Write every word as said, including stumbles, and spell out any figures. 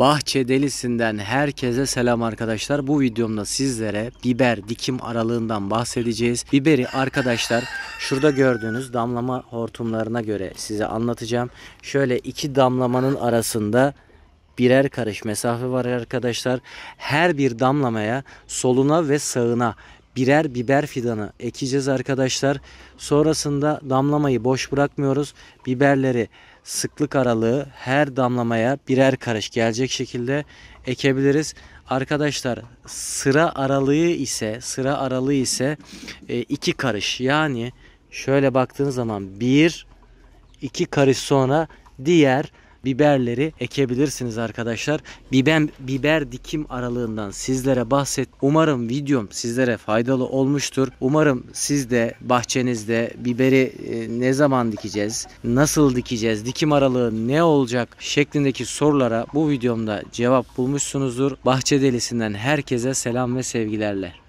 Bahçe delisinden herkese selam arkadaşlar. Bu videomda sizlere biber dikim aralığından bahsedeceğiz. Biberi arkadaşlar şurada gördüğünüz damlama hortumlarına göre size anlatacağım. Şöyle iki damlamanın arasında birer karış mesafe var arkadaşlar. Her bir damlamaya soluna ve sağına birer biber fidanı ekeceğiz arkadaşlar. Sonrasında damlamayı boş bırakmıyoruz. Biberleri sıklık aralığı her damlamaya birer karış gelecek şekilde ekebiliriz. Arkadaşlar sıra aralığı ise sıra aralığı ise iki karış. Yani şöyle baktığınız zaman bir iki karış sonra diğer biberleri ekebilirsiniz arkadaşlar. Biber, biber dikim aralığından sizlere bahset. Umarım videom sizlere faydalı olmuştur. Umarım siz de bahçenizde biberi e, ne zaman dikeceğiz, nasıl dikeceğiz, dikim aralığı ne olacak şeklindeki sorulara bu videomda cevap bulmuşsunuzdur. Bahçe delisinden herkese selam ve sevgilerle.